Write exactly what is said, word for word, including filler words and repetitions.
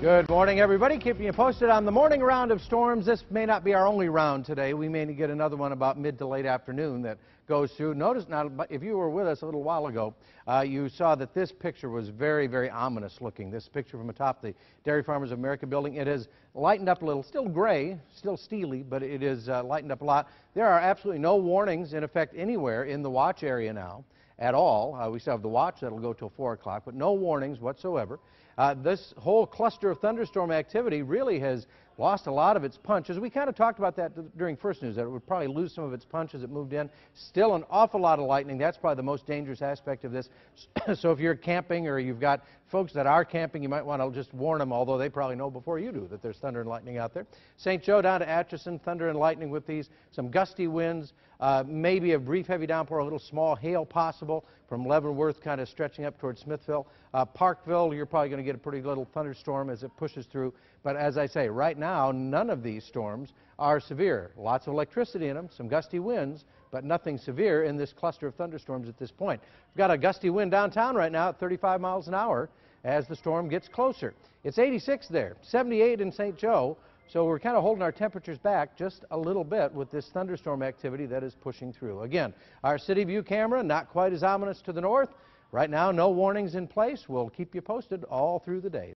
Good morning, everybody. Keeping you posted on the morning round of storms. This may not be our only round today. We may get another one about mid to late afternoon that goes through. Notice now, if you were with us a little while ago, uh, you saw that this picture was very, very ominous looking. This picture from atop the Dairy Farmers of America building. It has lightened up a little. Still gray, still steely, but it is uh, lightened up a lot. There are absolutely no warnings in effect anywhere in the watch area now at all. Uh, we still have the watch that'll go till four o'clock, but no warnings whatsoever. Uh, this whole cluster of thunderstorm activity really has lost a lot of its punch. As we kind of talked about that during First News, that it would probably lose some of its punch as it moved in. Still an awful lot of lightning. That's probably the most dangerous aspect of this. So if you're camping or you've got folks that are camping, you might want to just warn them, although they probably know before you do that there's thunder and lightning out there. Saint Joe down to Atchison, thunder and lightning with these. Some gusty winds, uh, maybe a brief heavy downpour, a little small hail possible from Leavenworth kind of stretching up towards Smithville. Uh, Parkville, you're probably going to get a pretty little thunderstorm as it pushes through. But as I say, right now, none of these storms are severe. Lots of electricity in them, some gusty winds, but nothing severe in this cluster of thunderstorms at this point. We've got a gusty wind downtown right now at thirty-five miles an hour as the storm gets closer. It's eighty-six there, seventy-eight in Saint Joe, so we're kind of holding our temperatures back just a little bit with this thunderstorm activity that is pushing through. Again, our city view camera, not quite as ominous to the north. Right now, no warnings in place. We'll keep you posted all through the day.